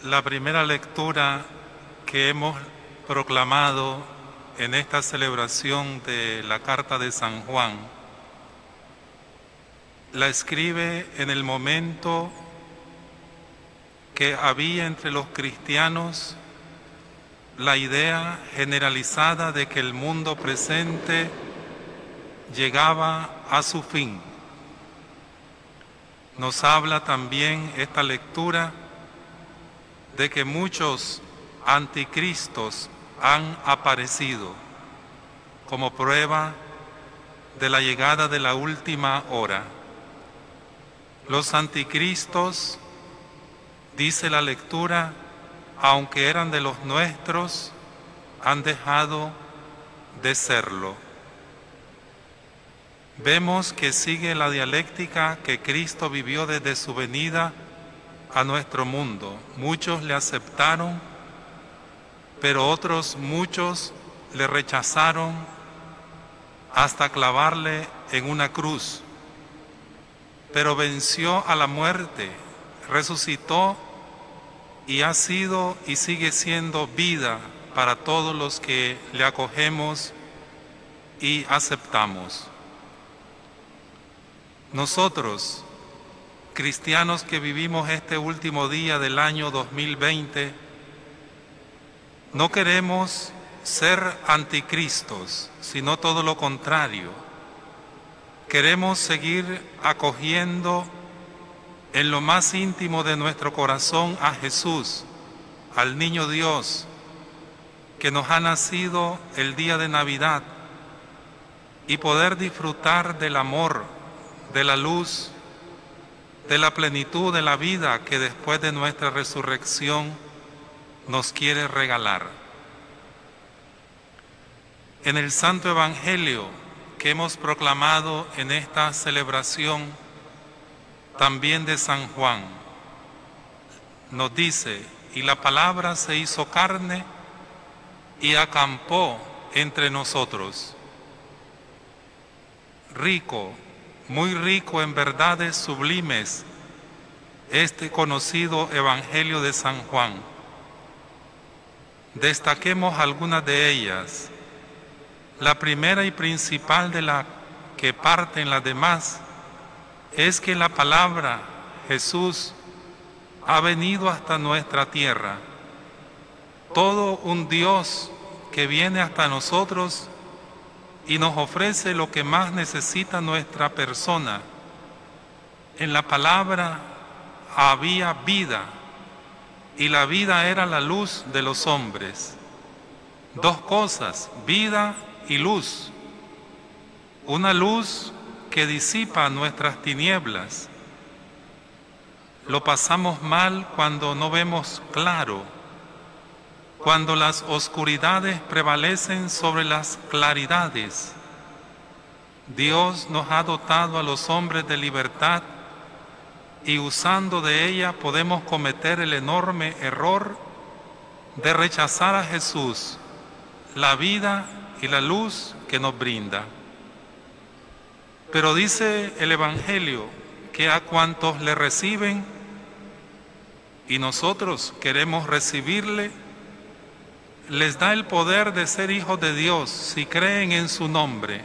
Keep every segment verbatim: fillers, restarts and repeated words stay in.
La primera lectura que hemos proclamado en esta celebración de la Carta de San Juan la escribe en el momento que había entre los cristianos la idea generalizada de que el mundo presente llegaba a su fin. Nos habla también esta lectura de que muchos anticristos han aparecido como prueba de la llegada de la última hora. Los anticristos, dice la lectura, aunque eran de los nuestros, han dejado de serlo. Vemos que sigue la dialéctica que Cristo vivió desde su venida a nuestro mundo. Muchos le aceptaron, pero otros muchos le rechazaron hasta clavarle en una cruz. Pero venció a la muerte, resucitó y ha sido y sigue siendo vida para todos los que le acogemos y aceptamos. Nosotros, cristianos que vivimos este último día del año dos mil veinte, no queremos ser anticristos, sino todo lo contrario. Queremos seguir acogiendo en lo más íntimo de nuestro corazón a Jesús, al Niño Dios, que nos ha nacido el día de Navidad, y poder disfrutar del amor, de la luz, de la plenitud de la vida que después de nuestra resurrección nos quiere regalar. En el Santo Evangelio que hemos proclamado en esta celebración, también de San Juan, nos dice: y la palabra se hizo carne y acampó entre nosotros. Rico, muy rico en verdades sublimes, este conocido Evangelio de San Juan. Destaquemos algunas de ellas. La primera y principal de la que parten las demás es que la palabra, Jesús, ha venido hasta nuestra tierra. Todo un Dios que viene hasta nosotros y nos ofrece lo que más necesita nuestra persona. En la palabra había vida, y la vida era la luz de los hombres. Dos cosas, vida y luz. Una luz que disipa nuestras tinieblas. Lo pasamos mal cuando no vemos claro, cuando las oscuridades prevalecen sobre las claridades. Dios nos ha dotado a los hombres de libertad y usando de ella podemos cometer el enorme error de rechazar a Jesús, la vida y la luz que nos brinda. Pero dice el Evangelio que a cuantos le reciben, y nosotros queremos recibirle, les da el poder de ser hijos de Dios si creen en su nombre.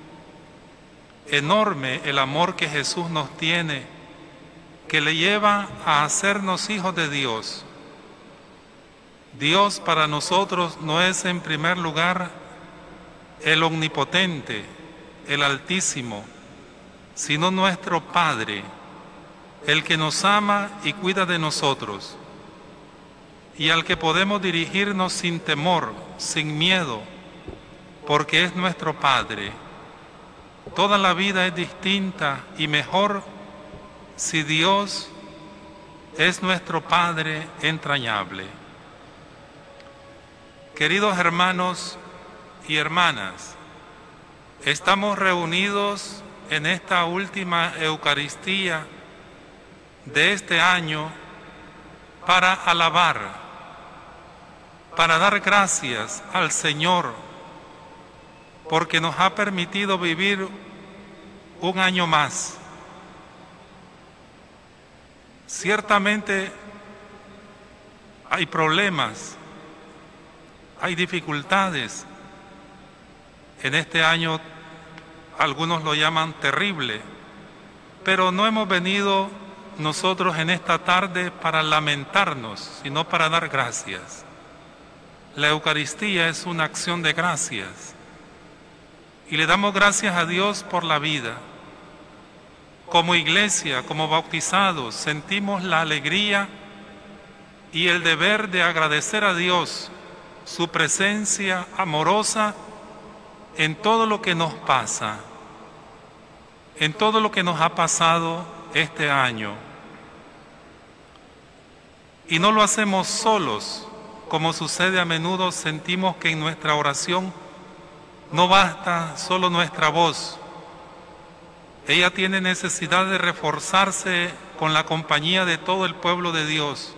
Enorme el amor que Jesús nos tiene, que le lleva a hacernos hijos de Dios. Dios para nosotros no es en primer lugar el omnipotente, el Altísimo, sino nuestro Padre, el que nos ama y cuida de nosotros, y al que podemos dirigirnos sin temor, sin miedo, porque es nuestro Padre. Toda la vida es distinta y mejor si Dios es nuestro Padre entrañable. Queridos hermanos y hermanas, estamos reunidos en esta última Eucaristía de este año para alabar, para dar gracias al Señor, porque nos ha permitido vivir un año más. Ciertamente hay problemas, hay dificultades. En este año algunos lo llaman terrible, pero no hemos venido nosotros en esta tarde para lamentarnos, sino para dar gracias. La Eucaristía es una acción de gracias y le damos gracias a Dios por la vida. Como iglesia, como bautizados, sentimos la alegría y el deber de agradecer a Dios su presencia amorosa en todo lo que nos pasa, en todo lo que nos ha pasado este año. Y no lo hacemos solos, como sucede a menudo. Sentimos que en nuestra oración no basta solo nuestra voz. Ella tiene necesidad de reforzarse con la compañía de todo el pueblo de Dios.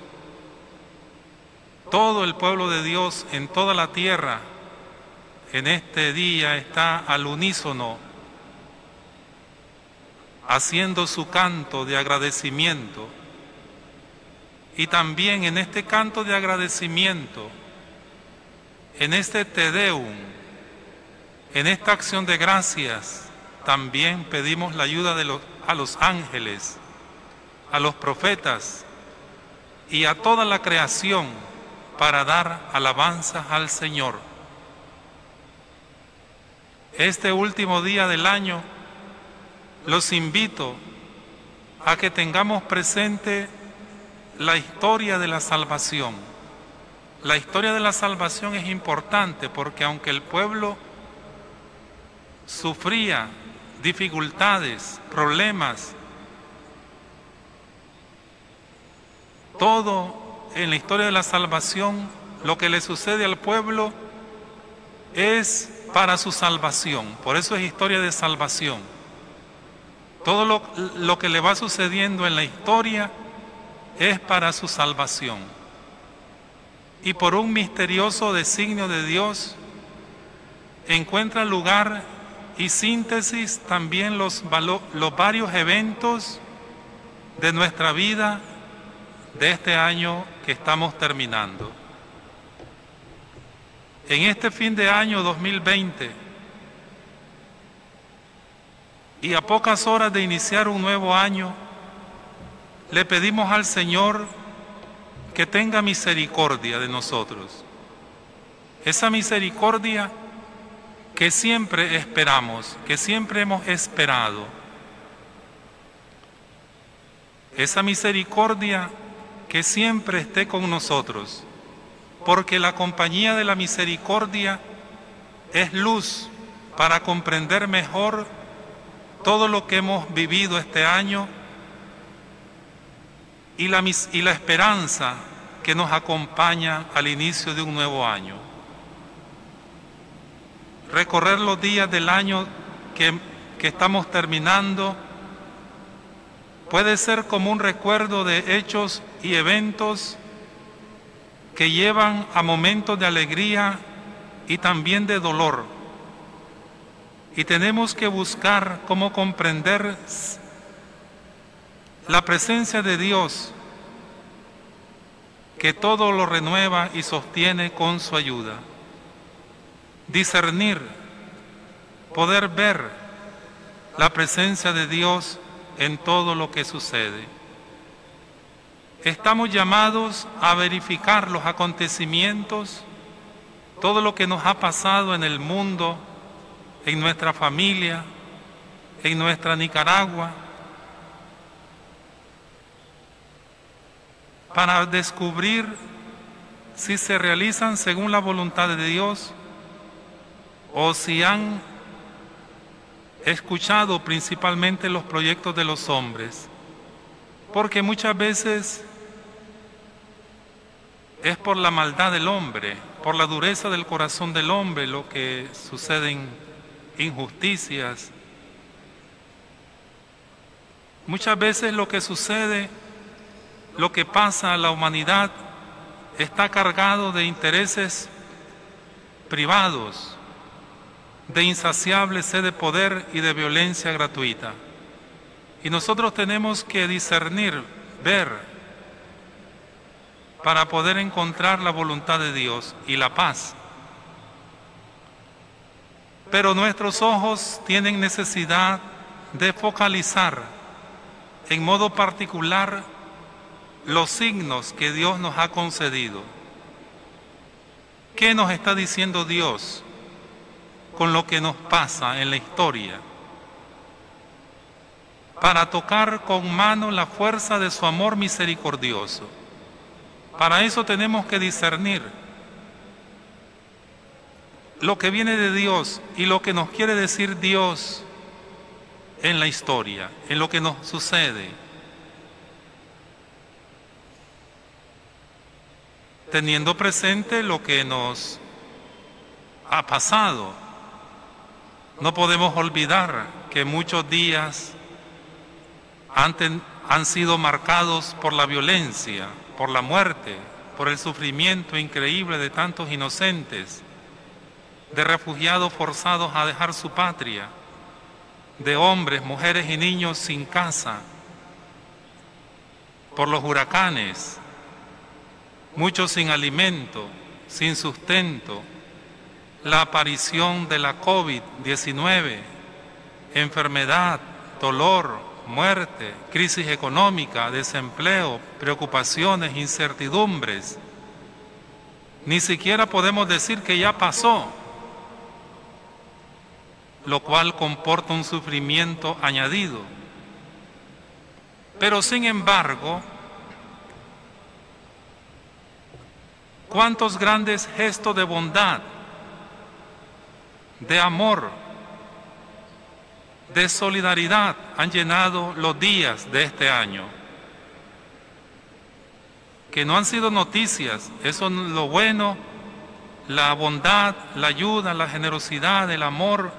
Todo el pueblo de Dios en toda la tierra en este día está al unísono, haciendo su canto de agradecimiento. Y también en este canto de agradecimiento, en este Te Deum, en esta acción de gracias, también pedimos la ayuda de los, a los ángeles, a los profetas y a toda la creación para dar alabanzas al Señor. Este último día del año los invito a que tengamos presente la historia de la salvación. La historia de la salvación es importante porque aunque el pueblo sufría dificultades, problemas, todo en la historia de la salvación, lo que le sucede al pueblo es para su salvación. Por eso es historia de salvación. Todo lo, lo que le va sucediendo en la historia es para su salvación. Y por un misterioso designio de Dios encuentra lugar y síntesis también los, los varios eventos de nuestra vida de este año que estamos terminando. En este fin de año dos mil veinte y a pocas horas de iniciar un nuevo año, le pedimos al Señor que tenga misericordia de nosotros. Esa misericordia que siempre esperamos, que siempre hemos esperado. Esa misericordia que siempre esté con nosotros, porque la compañía de la misericordia es luz para comprender mejor todo lo que hemos vivido este año y la, y la esperanza que nos acompaña al inicio de un nuevo año. Recorrer los días del año que, que estamos terminando puede ser como un recuerdo de hechos y eventos que llevan a momentos de alegría y también de dolor. Y tenemos que buscar cómo comprender la presencia de Dios, que todo lo renueva y sostiene con su ayuda. Discernir, poder ver la presencia de Dios en todo lo que sucede. Estamos llamados a verificar los acontecimientos, todo lo que nos ha pasado en el mundo, en nuestra familia, en nuestra Nicaragua, para descubrir si se realizan según la voluntad de Dios o si han escuchado principalmente los proyectos de los hombres, porque muchas veces es por la maldad del hombre, por la dureza del corazón del hombre lo que suceden injusticias. Muchas veces lo que sucede, lo que pasa a la humanidad está cargado de intereses privados, de insaciable sed de poder y de violencia gratuita. Y nosotros tenemos que discernir, ver para poder encontrar la voluntad de Dios y la paz. Pero nuestros ojos tienen necesidad de focalizar en modo particular los signos que Dios nos ha concedido. ¿Qué nos está diciendo Dios con lo que nos pasa en la historia? Para tocar con mano la fuerza de su amor misericordioso. Para eso tenemos que discernir lo que viene de Dios y lo que nos quiere decir Dios en la historia, en lo que nos sucede. Teniendo presente lo que nos ha pasado. No podemos olvidar que muchos días han, ten, han sido marcados por la violencia, por la muerte, por el sufrimiento increíble de tantos inocentes, de refugiados forzados a dejar su patria, de hombres, mujeres y niños sin casa, por los huracanes, muchos sin alimento, sin sustento, la aparición de la COVID diecinueve, enfermedad, dolor, muerte, crisis económica, desempleo, preocupaciones, incertidumbres. Ni siquiera podemos decir que ya pasó, lo cual comporta un sufrimiento añadido. Pero sin embargo, cuántos grandes gestos de bondad, de amor, de solidaridad han llenado los días de este año, que no han sido noticias. Eso es lo bueno, la bondad, la ayuda, la generosidad, el amor,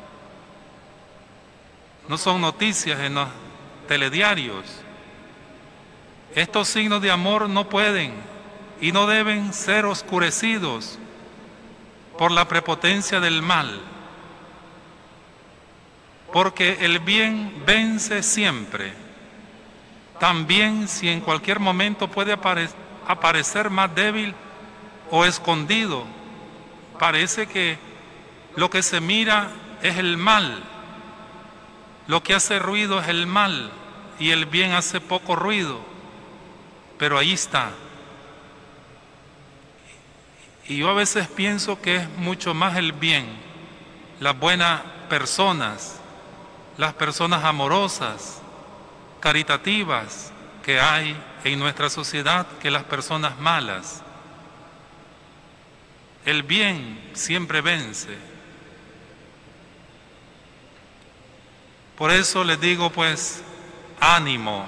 no son noticias en los telediarios. Estos signos de amor no pueden y no deben ser oscurecidos por la prepotencia del mal, porque el bien vence siempre. También si en cualquier momento puede apare- aparecer más débil o escondido, parece que lo que se mira es el mal, lo que hace ruido es el mal y el bien hace poco ruido, pero ahí está. Y yo a veces pienso que es mucho más el bien, las buenas personas, las personas amorosas, caritativas que hay en nuestra sociedad que las personas malas. El bien siempre vence. Por eso les digo pues, ánimo.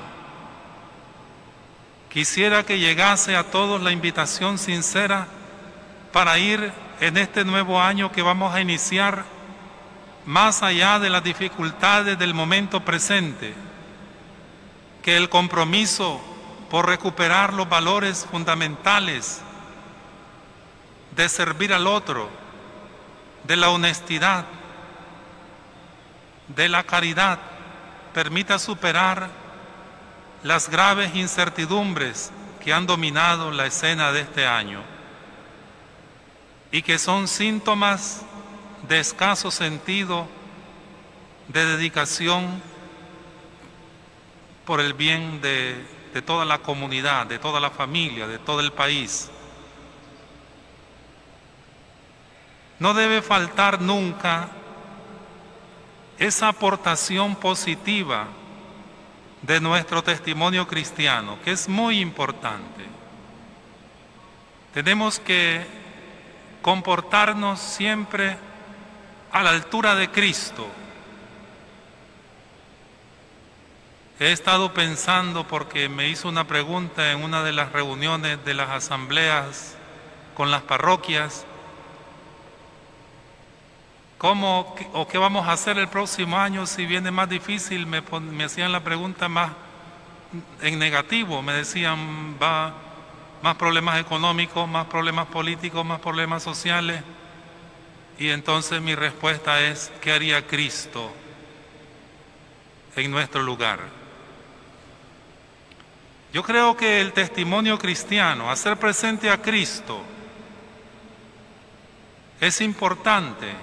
Quisiera que llegase a todos la invitación sincera para ir en este nuevo año que vamos a iniciar más allá de las dificultades del momento presente, que el compromiso por recuperar los valores fundamentales de servir al otro, de la honestidad, de la caridad, permita superar las graves incertidumbres que han dominado la escena de este año y que son síntomas de escaso sentido de dedicación por el bien de, de toda la comunidad, de toda la familia, de todo el país. No debe faltar nunca esa aportación positiva de nuestro testimonio cristiano, que es muy importante. Tenemos que comportarnos siempre a la altura de Cristo. He estado pensando, porque me hizo una pregunta en una de las reuniones de las asambleas con las parroquias, ¿cómo o qué vamos a hacer el próximo año si viene más difícil? Me, me hacían la pregunta más en negativo, me decían, va más problemas económicos, más problemas políticos, más problemas sociales. Y entonces mi respuesta es, ¿qué haría Cristo en nuestro lugar? Yo creo que el testimonio cristiano, hacer presente a Cristo, es importante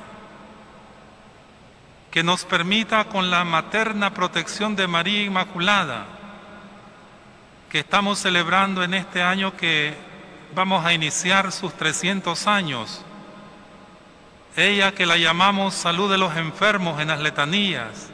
que nos permita, con la materna protección de María Inmaculada, que estamos celebrando en este año que vamos a iniciar sus trescientos años, ella que la llamamos salud de los enfermos en las letanías,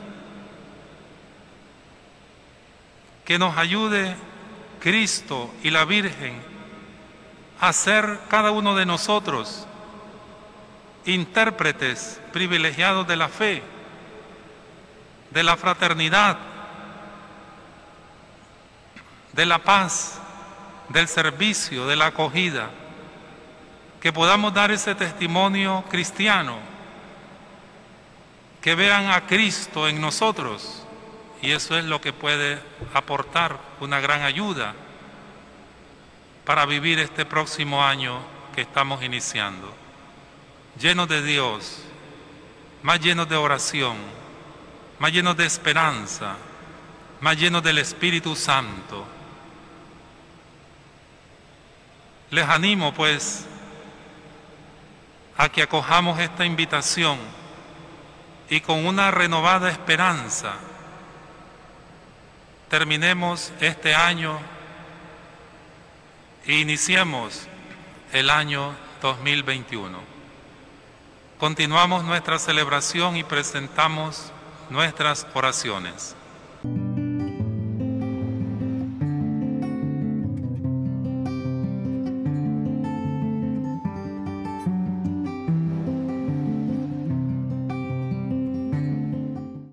que nos ayude Cristo y la Virgen a ser cada uno de nosotros intérpretes privilegiados de la fe, de la fraternidad, de la paz, del servicio, de la acogida, que podamos dar ese testimonio cristiano, que vean a Cristo en nosotros, y eso es lo que puede aportar una gran ayuda para vivir este próximo año que estamos iniciando, llenos de Dios, más llenos de oración, más llenos de esperanza, más llenos del Espíritu Santo. Les animo, pues, a que acojamos esta invitación y con una renovada esperanza terminemos este año e iniciemos el año dos mil veintiuno. Continuamos nuestra celebración y presentamos nuestras oraciones.